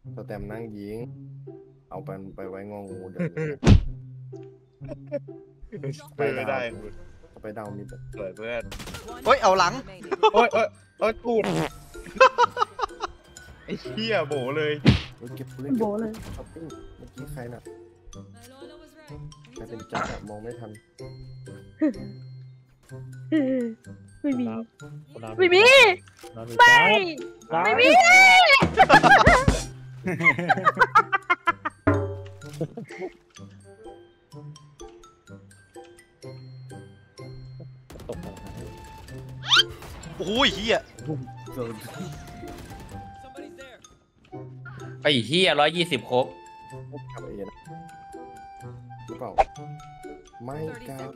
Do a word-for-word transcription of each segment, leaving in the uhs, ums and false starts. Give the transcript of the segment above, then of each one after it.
ตัวแต้มนั่งยิงเอาไปไปไว้งองูเดี๋ยวไปไม่ได้ไปดาวมิดเปิดเพื่อนโอ้ยเอาหลังโอ้ยโอ้ยโอ้ยตูดไอ้เหี้ยโบเลยเก็บเล่นโบเลยช้อปปิ้งเมื่อกี้ใครน่ะใครเป็นจักรมองไม่ทันไม่มีไม่มีไม่ไม่มีตกโอ้ยเฮียไอ้เฮียร้อยยี่สิบครบกับเอนะหรือเปล่าไม่กล้า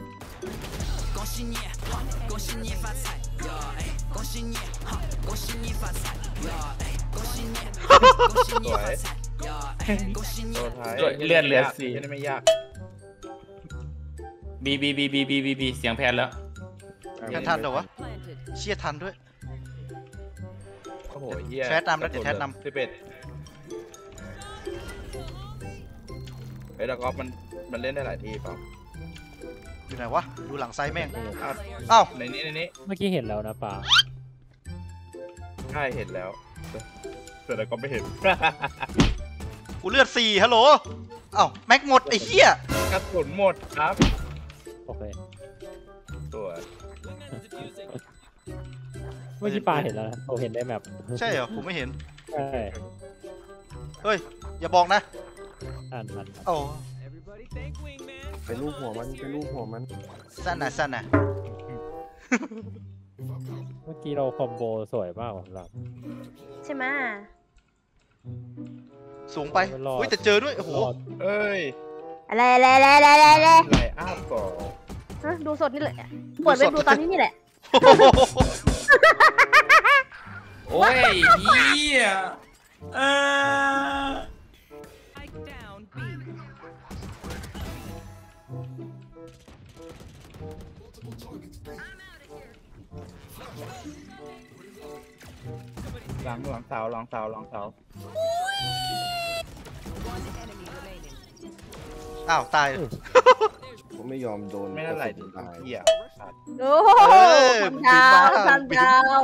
สวยเลื่อนเลือดสี่ไม่ยากบีบีบีบีบีบีบีเสียงแพนแล้วแพนทันเหรอวะเชี่ยทันด้วยโอ้โหเฮียแทสนำแล้วเดี๋ยวแทสนำสิบเอ็ดไอ้ดอกอฟมันมันเล่นได้หลายทีเปล่าอยู่ไหนวะดูหลังไซแม่งอ้าวในนี้ในนี้เมื่อกี้เห็นแล้วนะป่าใช่เห็นแล้วแต่เราก็ไม่เห็นกูเลือดสี่ฮัลโหลอ้าวแม็กหมดไอ้เหี้ยกระสุนหมดครับโอเคตัวเมื่อกี้ป่าเห็นแล้วนะโอเห็นได้แมปใช่เหรอผมไม่เห็นใช่เฮ้ยอย่าบอกนะอ่านมันโอ้ไปลูกหัวมันไปลูกหัวมันสั้นนะสั้นนะเมื่อกี้เราคอมโบสวยมากของเราใช่ไหมสูงไปอุ้ยแต่เจอด้วยโอ้โหเอ้ยอะไรอะไรอะไรอะไรอะไรไหลอ้าวก่อนดูสดนี่แหละเปิดเว็บดูตอนนี้นี่แหละโอ้ยเฮียเออหลังหลังเสาหลังเสาหลังเสาอ้าวตายผมไม่ยอมโดนไม่น่าไหลถึงตายเหี้ยโอ้โหทำดาวทำดาว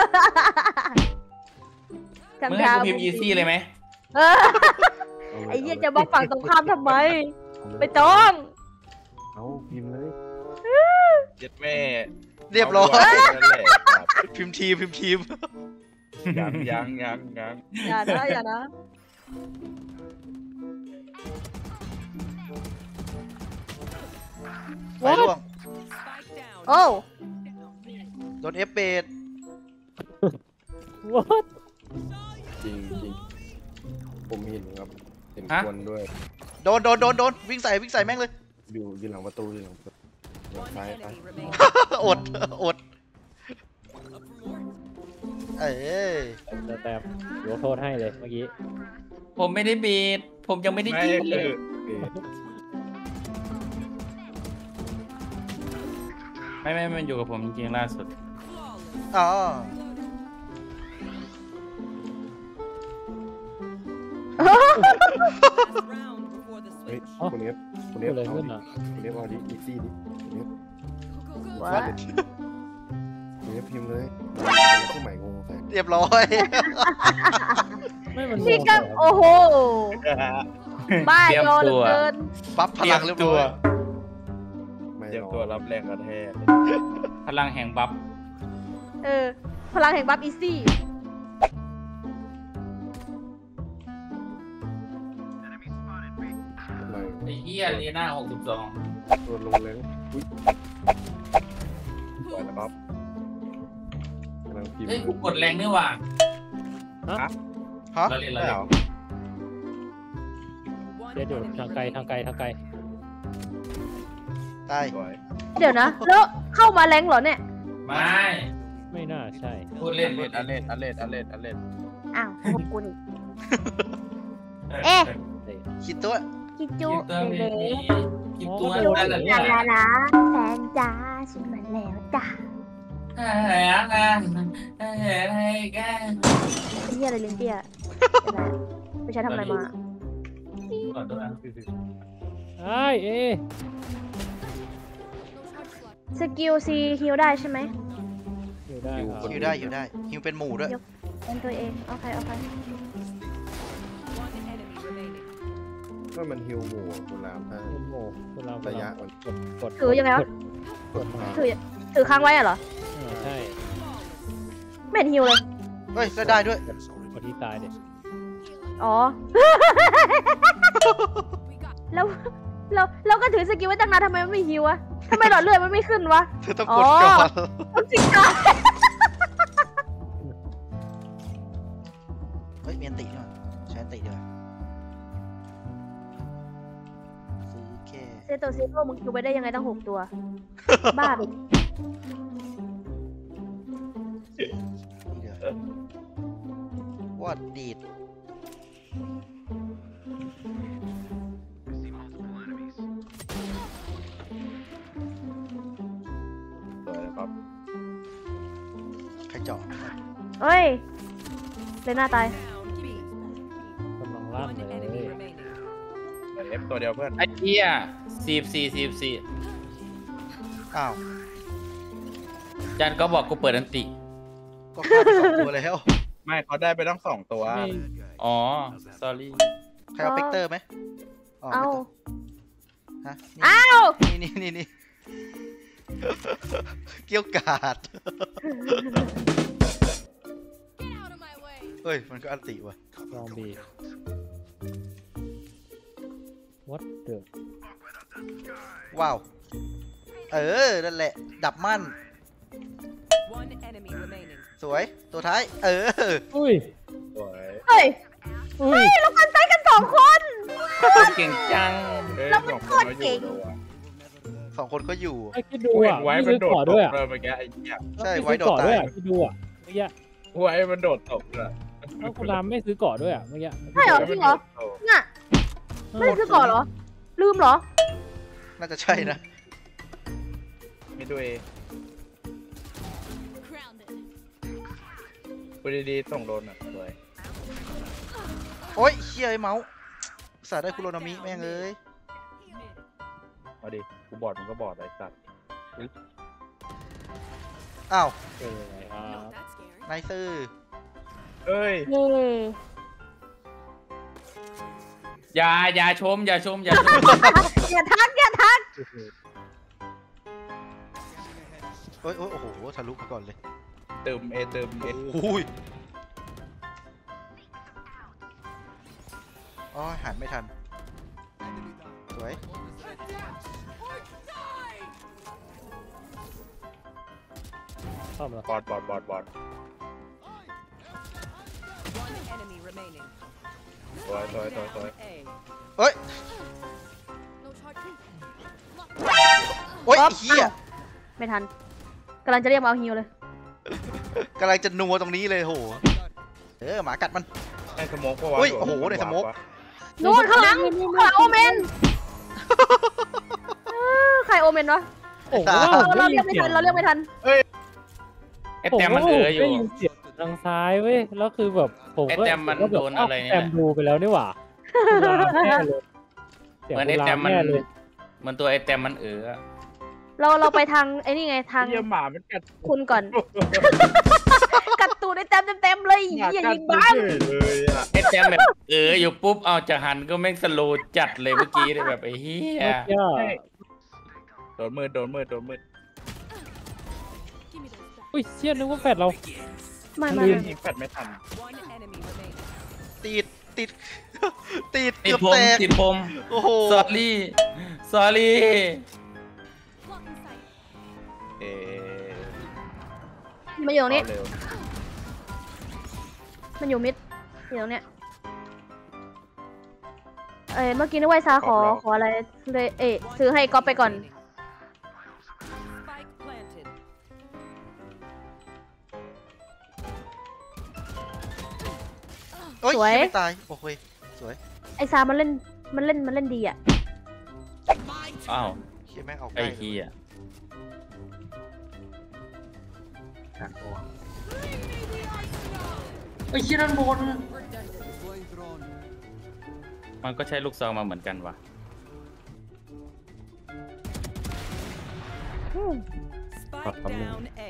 มึงให้กูพิมพ์อีซี่เลยไหมไอ้เหี้ยจะมาฝั่งตรงข้ามทำไมไปต้องเอาพิมพ์เลยเจ็ดแม่เรียบร้อยพิมพ์ทีมพิมพ์ทีมยังยังยังยังอย่านะอย่านะไปล่วงโอ้โดนเอฟเบดจริงจริงผมเห็นครับเห็นคนด้วยโดนโดนโดนโดนวิ่งใส่วิ่งใส่แม่งเลยอยู่ยืนหลังประตูยืนหลังประตูซ้ายซ้ายอดอดเอ้ยแต้มยกโทษให้เลยเมื่อกี้ผมไม่ได้บีดผมยังไม่ได้ยิงเลยไม่ไม่มันอยู่กับผมจริงๆล่าสุดอ๋อเฮ้ยคนนี้คนนี้เอาดิคนนี้เอาดิอีซี่ดิคนนี้ว้าคนนี้พิมพ์เลยสมัยงงใส่เรียบร้อยนี่ก็โอ้โหบ้าโยนเกินปั๊บพลังเรียบร้อยเตรียมตัวรับแรงกระแทกพลังแห่งบัฟเออพลังแห่งบัฟอีซี่ไอ้เหี้ยเรียน่าหกสิบสองตัวลงแรงอุ้ยปล่อยนะบ๊อบเฮ้ยกูกดแรงนี่หว่าฮะฮะเราเรียนอะไรเดี๋ยวทางไกลทางไกลทางไกลตายเดี๋ยวนะแล้วเข้ามาแรงเหรอเนี่ยไม่ไม่น่าใช่พูดเล่นเล่นอันเล่นอันเล่นอันเล่นอันเล่นอ้าวพวกกูนี่เอ๊ะคิดตัวคิดจุ๊เลยคิดตัวนั่นแหละลาลาแฟนจ้าฉันมาแล้วจ้าเฮ้ยอะไรกันเฮ้ยอะไรกันเฮียอะไรเลี้ยงเตี้ยไม่ใช่ทำอะไรมาก่อนตัวนั้นไอ้เอสกิลซีฮิลได้ใช่ไหมอยู่ได้ครับฮิวได้ฮิวได้ฮิวเป็นหมู่ด้วยเป็นตัวเองโอเคโอเคก็มันฮิวหมู่คุณรามถ้าคุณโมคุณเราระยะมันกดกดถือยังไงวะกดมาถือถือค้างไว้อะเหรอเออใช่ไม่เห็นฮิวเลยเฮ้ยได้ด้วยกดที่ตายเด็ดอ๋อ แล้วเราเราก็ถือสกิลไว้ตั้งนานทำไมมันไม่ฮิววะทำไมหลอดเลือดมันไม่ขึ้นวะเธอต้องกดก่อนต้องสิกาเฮ้ยมีอันติด้วยใช้อันติด้วยซื้อแค่เซโตซิโร่มึงฮิวไปได้ยังไงตั้งหกตัว บ้าไปนี่เดี๋ยววอดดีดสวยนะครับใครเจาะเฮ้ยเลยหน้าตายกำลังลั่นเลยเอฟตัวเดียวเพื่อนไอ้เหี้ยสี่สี่สี่สี่อ้าวจันก็บอกกูเปิดอันติก็ฆ่าไปสองตัวแล้วไม่เขาได้ไปตั้งสองตัวไม่อ๋อ sorry ใครเอาเปกเตอร์ไหมอ๋อเอาฮะอ้าวนี่นี่นี่นี่เกี่ยวกาดเฮ้ยมันก็อันติว่ะลองบี what the ว้าว เออ นั่นแหละ ดับมั่น สวย ตัวท้าย เอออุ้ยสวยเฮ้ยอุ้เฮ้ยยเรากันไซกันสองคนเก่งจังเอ้ยแล้วมันสองคนโคตรเก่งอยู่ด้วยสองคนก็อยู่ไอ้คิดดูกูเห็อ่ะนไว้ไม่มันซื้อโดดเกาะตด้วยกอ่ะเลยเมื่อกี้ไอ้เหี้ยใช่ม่ไว้ซื้อโดดเกาะด้วยตายอ่ะคิดดูอ่ะเมื่อกี้ไว้มันโดดตกเลยแล้วคุณรามไม่ซื้อเกาะด้วยอ่ะเมื่อกี้ใช่เหรอจริงเหรอน่ะไม่ได้ซื้อก่อนเหรอ ลืมเหรอน่าจะใช่นะไม่ด้วยกูดีๆส่งโดนอ่ะสวยโอ้ยเชี่ยไอ้เมาส์สาได้คุโรนามิแม่งเอ้ยมาดิกูบอดมันก็บอดไอ้สัตว์อ้าวเออไงครับไนซื้อเอ้ยเย้อย่าอย่าชม อย่าชม อย่าชมอย่าทักอย่าทักโอ้ยโอ้ยโอ้โหทะลุมาก่อนเลยเติมเอเติมเอโอ้ยอ๋อหันไม่ทัน สวยเข้ามาบอดบอดบอดบอดสวยสวยสวยสวยเฮ้ย โอ้ยไอ้เหี้ยไม่ทันกำลังจะเรียกมาเอาฮิวเลยกำลังจะนัวตรงนี้เลยโห เออหมากัดมันไอ้สโมกปะวะอุ้ยโอ้โหในสโมกนู่นข้างหลังข้างหลังโอเมนเออใครโอเมนวะโอ้โหเราเราเรียกไม่ทันเราเรียกไม่ทันไอ้แต้มมันเอออยู่ได้ยินเสียงทางซ้ายเว้ยแล้วคือแบบผมไอ้ก็แต้มมันก็แบบโดนอะไรเนี่ยแต้มดูไปแล้วนี่หว่าคุณรามแน่เลยเสียงเหมือนคุไอ้ณราแต้มมมันแน่เลยเหมือนตัวไอ้แต้มมันเอออะเราเราไปทางไอ้นี่ไงทางเยี่ยหมามันกัดคุณก่อน กัดตูดได้เต็มเต็มๆเลยหมาอย่ากัดยิงกูบ้าเฉยเลยอ่ะไอ้แต้มแบบเอออยู่ปุ๊บเอาจะหันก็แม่งสโลว์จัดเลยเมื่อกี้เลยแบบไอ้เหี้ยเมื่อกี้อะโดนมืดโดนมืดโดนมืดอุ้ยเชี่ยนึกว่าแฟดเราไม่ไม่ลืไม่มยิงแฟดไม่ทันติด ติด ติดติเกืดอบผมแตกติดผมโอ้โหสอรี่ สอรี่เอ๊ะมันอยู่ตรงนี้เอาเร็วมันอยู่มิดอยู่ตรงเนี้ยเอ้ยเมื่อกี้นึกว่าซาขอขออะไรเลยเอ๊ะซื้อให้ก๊อปไปก่อนโอ้ยสวยไม่ตาย โอ้ยสวยไอซามันเล่นมันเล่นมันเล่นดีอ่ะอ้าวเชี่ยแม่งเอาใกไอ้ล้เหี้ยไอ้เชี่ยด้านบนมันก็ใช้ลูกซองมาเหมือนกันว่ะ Spike down A.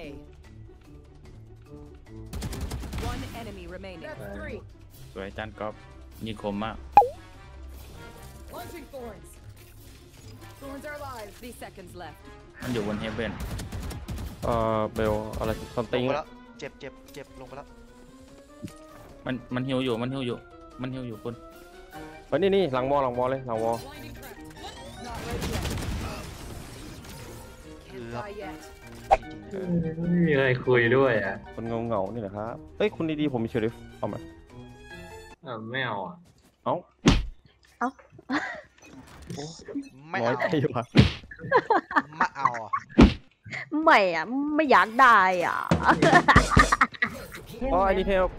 One enemy remaining. สวยจานก๊อฟยิงคมมาก Launching thorns. Thorns are alive. Three seconds left. มันอยู่บนเฮเบนเอ่อเบลอะไรซัมลติงงไปแล้วเจ็บเจ็บเจ็บลงไปแล้วมันมันฮิวอยู่มันฮิวอยู่มันฮิวอยู่คุณเฮ้ยนี่นี่หลังวอหลังวอเลยหลังวอ Not ready yet. เกื Can't อบ die yet. ไม่มีอะไรคุยด้วยอ่ะคนเงาเงาๆนี่แหละครับเฮ้ยคุณดีๆผมมีเชอริฟเอามาไม่เอาอ่ะเอ้าไม่น้อยเอาใจว่ะไม่เอาอ่ะไม่อะไม่อยากได้อ่ะอ๋อไอ้นี่เทล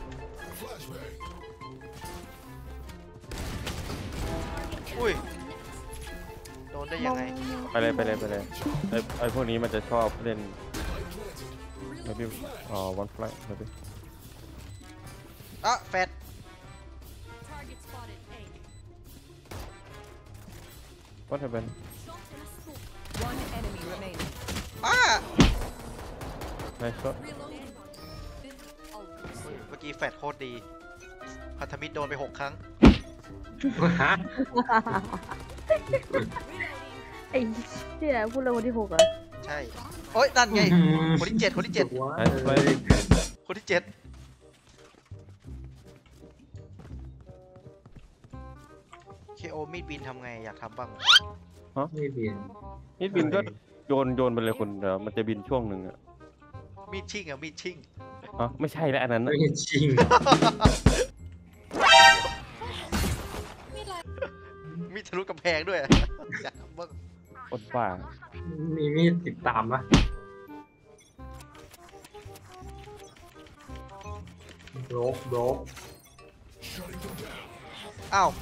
อุ้ยโดนได้ยังไงไปเลยไปเลยไปเลยไอ้ไอ้พวกนี้มันจะชอบเล่นไม่พี่อ๋อวันไฟล์ไม่พี่อ่ะแฟดว่าจะเป็น One enemy remaining. อ่ะไนซ์ช็อตเมื่อกี้แฟดโคตรดีพันธมิตรโดนไปหกครั้งไอ้เหี้ยพูดเรื่องวันที่หกเหรอใช่โอ๊ยนั่นไงคนที่เจ็ดคนที่เจ็ดไนซ์ไนซ์คนที่เจ็ดเคโอมีดบินทำไงอยากทำบ้างไม่บินนี่บินก็โยนโยนไปเลยคุณเดี๋ยวมันจะบินช่วงหนึ่งอ่ะมีดชิ่งอ่ะมีดชิ่งอ๋อไม่ใช่แล้วอันนั้นน่ะไม่จริงมีดทะลุกำแพงด้วยอยากทำบ้างอดว่ามีมีดติดตามปะโบรกโบรกอ้าว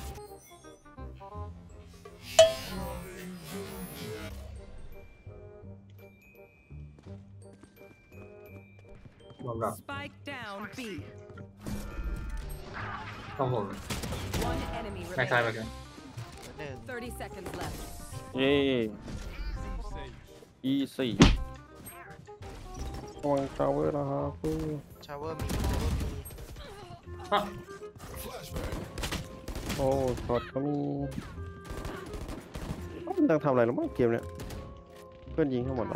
แบบ Spike down B. ต้องผม One enemy คล้ายๆแบ remaining. บกันหนึ่ง Thirty seconds left. เย่อีสี่ระวังชาวเวอร์นะครับชาวเวอร์มีชาวเวอร์มีโอ้ช็อตก็มีเอ้ามันตั้งทำอะไรแล้วมั้งเกมเนี้ยเพื่อนยิงทั้งหมดแล้ว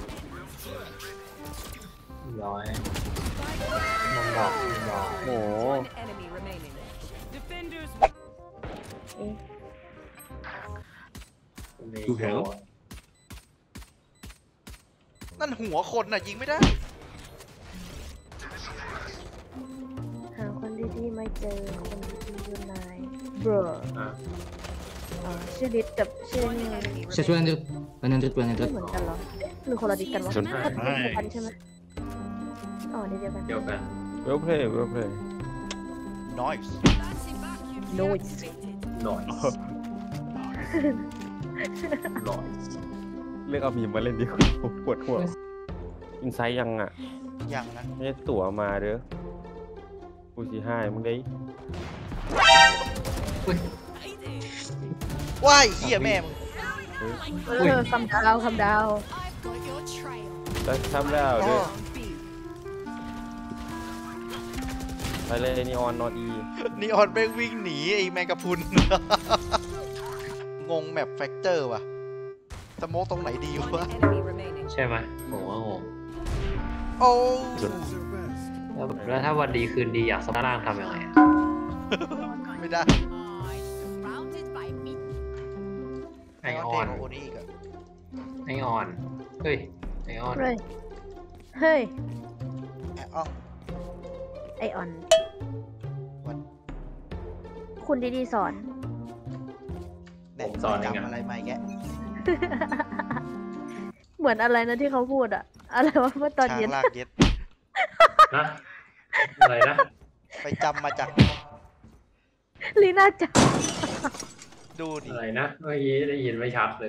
ร้อยมองบอกมองบอกโอ้โห One enemy remaining. Defenders. มีโกรธนั่นหัวคนน่ะยิงไม่ได้หาคนดีๆไม่เจอคนดีๆอยู่ไหนเบรออ่ะอ๋อชื่อดิสกับชื่อนี่ Saya sudah lanjut, lanjut, ไม่ lanjut. เหมือนกันเหรอหรือคนละดิสกันวะส่วนก็เป็นเดียวกันใช่ไหมอ๋อเดียวกันเดียวกันเวลเพลย์เวลเพลย์ noise noise หน่อยหน่อยเลือกเอามีมมาเล่นดีกว่าผมปวดหัวอินไซต์ยังอ่ะยังนะไม่ได้ตั๋วมาเด้อกูสีห้ามึงได้ว้ายเหี้ยแม่มึงเออคำดาวคำดาวแล้วทำแล้วเด้อ Down B. ไปเลยนีออนนอนอีนีออนแม่งวิ่งหนีไอ้แมงกะพรุน งงแมปแฟกเตอร์ว่ะสโมกตรงไหนดี One วะ enemy remaining. ใช่ไหมผมว่างงโอ้แล้วแล้วถ้าวันดีคืนดีอยากสมร่างทำยังไงอะไม่ได้ไอออนเท่กว่าโอนี่อีกอะไอออน เฮ้ย ไอออนเฮ้ย เฮ้ยแอะอ้องไอออนวันคุณดีๆสอนแหน่ผมสอนเองจำอะอะไรมาแกเหมือนอะไรนะที่เขาพูดอะอะไรวะเมื่อตอนช้างเย็นลากเย็ดนะอะไรนะไปจำมาจากลีน่าจังดูดิอะไรนะ เมื่อกี้ได้ยินไม่ชัดเลย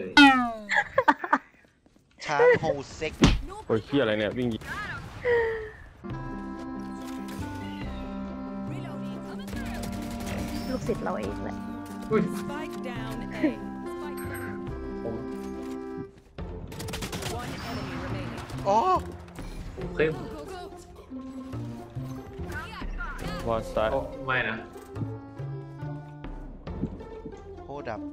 ช้างโฮเซ็กโอ้ยเฮียอะไรเนี่ยวิ่งยิงลูกศิษย์เราเองแหละอุ้ย Spike down A. ผม One enemy remaining. อ๋อเฮ้ยวอลสตาร์โอ้ไม่นะโคตรดับ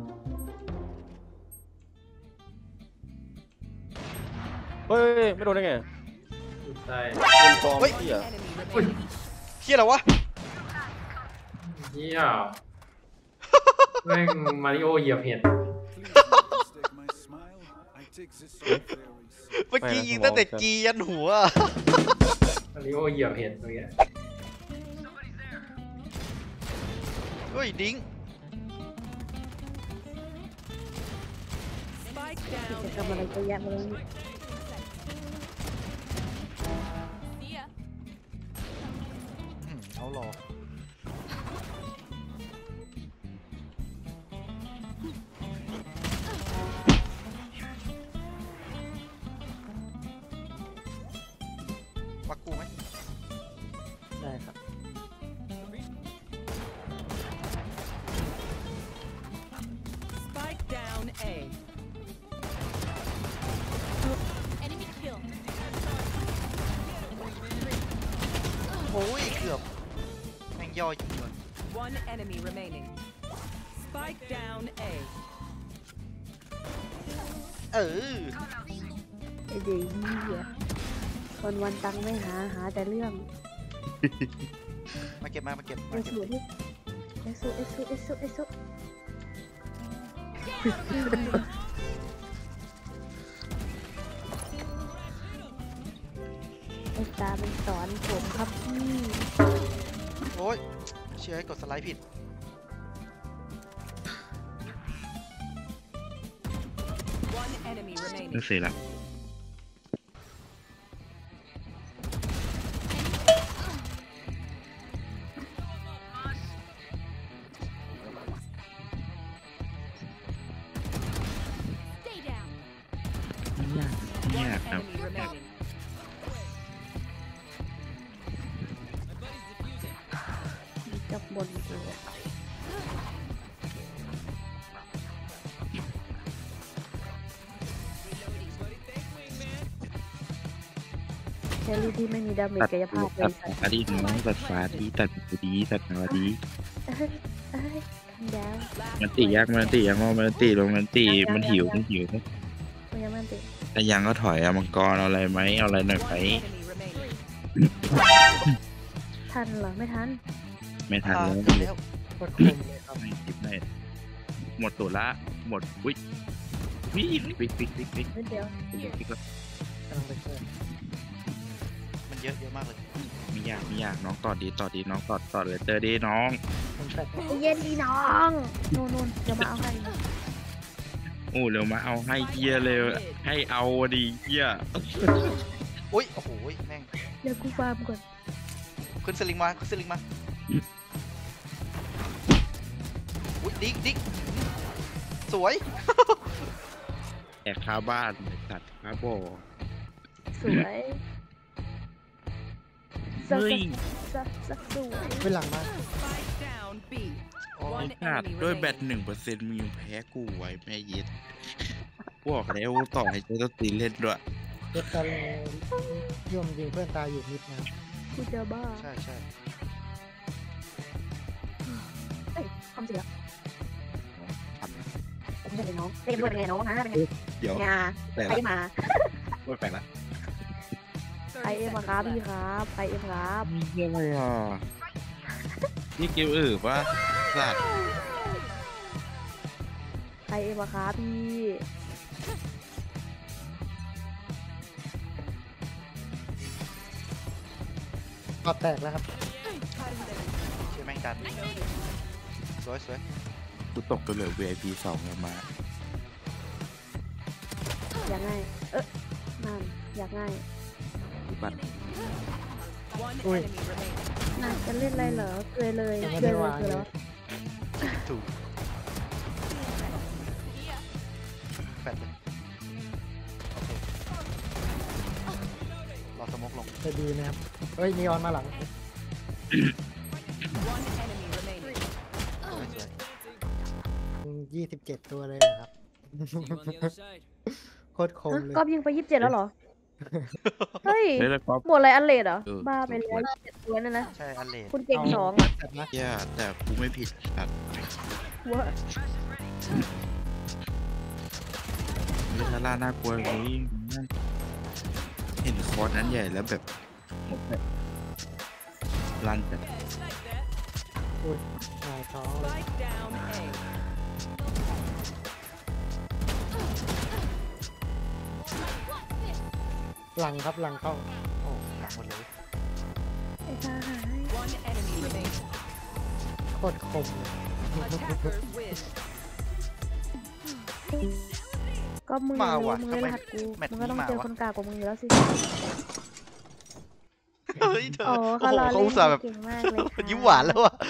เฮ้ยไม่โดนได้ไงใช่เป็นกองเฮ้ยเหี้ย Enemy remaining. เฮียอะไรวะเหี้ยแม่งมาริโอเหยียบเห็ดเมื่อกี้ยิงตั้งแต่จียันหัวมาริโอเหยียบเห็ดเมื่อกี้เฮ้ยดิ้ง Spike down จะทำอะไรเยอะแยะมาเลยอืมเอาหรอปักกูไหมได้ครับ Spike down A. Enemy kill. โอ้ยเกือบแม่งย่อยิงเลย One enemy remaining. Spike down A. เออไอเด็กนี่อ่ะวันวันๆตังค์ไม่หาหาแต่เรื่องมาเก็บมามาเก็บเอมาเก็บสุดิเอสุเอสุเอสุเอสุไอ้ตามันสอนผมครับพี่โอ้ยเชื่อให้กดสไลด์ผิด One enemy remaining. นั่นสิละ ยาก One ยากครับ enemy remaining. กับบนตัวแคลรี่ที่ไม่มีดาเมจตัดกายภาพเลตัยดสัตว์ฟ้าดีน้องตัดฟ้าดีตัดดีตัดฟ้าดีเอ้ยเอ้ยคันดาว Last มันตียากมันตียากมันตีลงมันตีมันหิวมันหิวมันยังไม่ติดแต่ยังก็ถอยอะมังกรเอาอะไรไหมเอาอะไรหน่อยไหม One enemy remaining. ทันเหรอไม่ทันไม่ทันอ่าแล้วถึงแล้วโคตรคมเลยครับไม่ติดไม่หมดตัวละหมดวิวิวิวิวิวินิดเดียววิกำลังไปช่วยมันเยอะเยอะมากเลยมียากมียากน้องต่อดีต่อดีน้องต่อต่อเลยเตอร์ดีน้องผมแฟดใจเย็นดีน้องนู่นนู่นเดี๋ยวมาเอาให้โอ้เร็วมาเอาให้เกียเลยให้เอาดีเกียอุ้ยโอ้โหแม่งเดี๋ยวกูฟาร์มก่อนขึ้นสลิงมาขึ้นสลิงมาอุ้ยดิ้งดิ้งสวยแอกคาบ้านสัตว์คาบ่อสวยสักเฮ้ยสักสักสวยไปหลังมา Spike down B. โอ้ย One ขาด enemy ด้วยแบต remaining. หนึ่งเปอร์เซ็นต์มึงยังแพ้กูไว้แม่เย็ดบอกแล้วต่อให้เจ้าตีเล่นด้วยเด็กกันย่อมยิงเพื่อนตายอยู่นิดนะกูจะบ้าใช่ใช่เอ้ยทำเสียผมจะเป็นน้องเรียนด้วยเป็นไงน้องนะเป็นไงเดี๋ยวงาแต่ไปละมาไม่ไปละไปเอ็มอะครับพี่ครับไปเอ็มครับมีเยอะเลยอ่ะนี่เกมอื่นปะสัตว์ไปเอ็มอะครับพี่ปอดแตกแล้วครับเชื่อแม่งดันสวยสวยกูตกไปเลย วี ไอ พี สองแล้วมาอยากง่ายเอ๊ะนั่นอยากง่ายบัตร One Ui. enemy remaining. น่าจะเล่นอะไรเหรอเกยเลยยังเกไม่ยได้เลยวางคือเลแล้วยถูกแฟดเลยโอเครอสโมกลงจะดีไหมครับเฮ้ยนีออนมาหลัง One enemy remaining. สวยสวยยี่สิบเจ็ดตัวเลยเหรอครับ โคตรคมเลยก๊อฟยิงไปยี่สิบเจ็ดแล้วเหรอ เฮ้ยเฮ้ยแล้วก็หมดอะไรอันเลดเหรอเออบ้าไปแล้วน่าเจ็ดตัวนั่นนะใช่อันเลนคุณเก่งสองอ่ะเหี้ยแต่กูไม่ผิดครับหัวเวลาน่ากลัวเลยเห็นคอร์สนั้นใหญ่แล้วแบบแบบลั่นแบบอุ้ยหายท้องเลย Spike down A. หลังครับหลังเข้าโอ้หลังหมดเลยไอ้ตาหาย One enemy remaining. โคตรคมเลย Attackers win. ก็มึงมารู้ว่ะมึงทำเลยไมรหัสกูแมตช์มึงก็ต้องนี้มาเจอวะคนกากกว่ามึงอยู่แล้วสิเฮ้ยเธอโอ้โอ้เขาโหรอเขาเล่อุตส่าห์แบบนเก่งมากเลยค่ะยิ้มหวานแล้วอ่ะ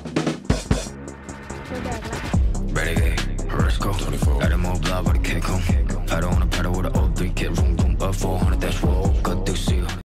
เจอแดกละ Renegade, Horoscope, got them all blood with a cake home.